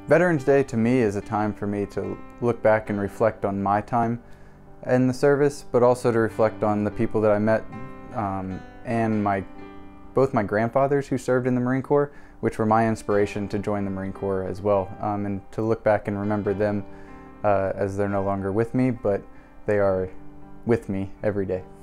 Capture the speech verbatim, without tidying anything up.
Veterans Day to me is a time for me to look back and reflect on my time in the service, but also to reflect on the people that I met um, and my both my grandfathers who served in the Marine Corps, which were my inspiration to join the Marine Corps as well, um, and to look back and remember them uh, as they're no longer with me, but they are with me every day.